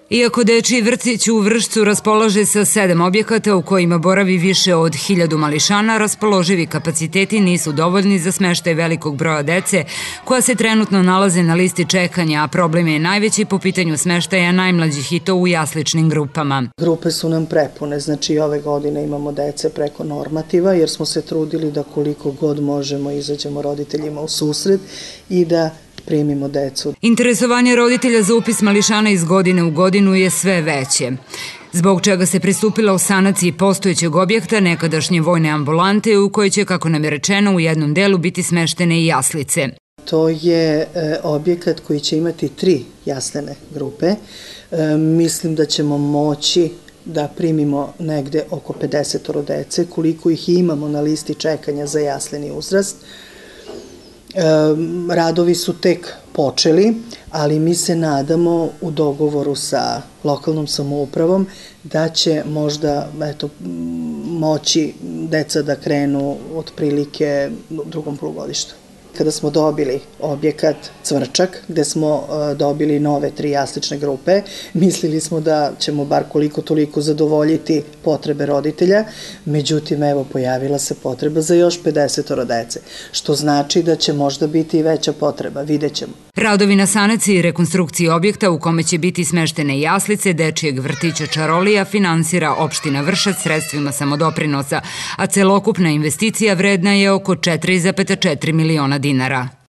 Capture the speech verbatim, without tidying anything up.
Iako dečiji vrtić u Vršcu raspolaže sa sedam objekata u kojima boravi više od hiljadu mališana, raspoloživi kapaciteti nisu dovoljni za smeštaj velikog broja dece koja se trenutno nalaze na listi čekanja, a problem je najveći po pitanju smeštaja najmlađih i to u jasličnim grupama. Grupe su nam prepune, znači ove godine imamo dece preko normativa jer smo se trudili da koliko god možemo izađemo roditeljima u susret i da primimo decu. Interesovanje roditelja za upis mališana iz godine u godinu je sve veće, zbog čega se pristupila u sanaciji postojećeg objekta nekadašnje vojne ambulante u kojoj će, kako nam je rečeno, u jednom delu biti smeštene i jaslice. To je e, objekat koji će imati tri jaslene grupe. E, mislim da ćemo moći da primimo negde oko pedeset dece, koliko ih imamo na listi čekanja za jasleni uzrast. Radovi su tek počeli, ali mi se nadamo u dogovoru sa lokalnom samoupravom da će možda eto, moći deca da krenu otprilike u drugom polugodištu. Kada smo dobili objekat Cvrčak, gde smo dobili nove tri jaslične grupe, mislili smo da ćemo bar koliko toliko zadovoljiti potrebe roditelja, međutim, evo, pojavila se potreba za još pedeset dece, što znači da će možda biti i veća potreba, vidjet ćemo. Radovi na sanaciji i rekonstrukciji objekta u kome će biti smeštene jaslice dečijeg vrtića Čarolija finansira opština Vršac sredstvima samodoprinosa, a celokupna investicija vredna je oko četiri zarez četiri miliona dinara.